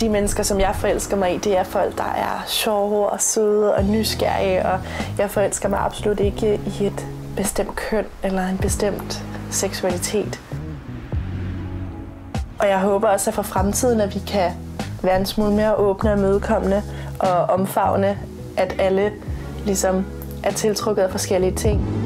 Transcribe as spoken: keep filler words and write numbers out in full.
De mennesker, som jeg forelsker mig i, det er folk, der er sjove og søde og nysgerrige, og jeg forelsker mig absolut ikke i et bestemt køn eller en bestemt seksualitet. Og jeg håber også, at for fremtiden, at vi kan være en smule mere åbne og imødekommende og omfavne, at alle ligesom er tiltrukket af forskellige ting.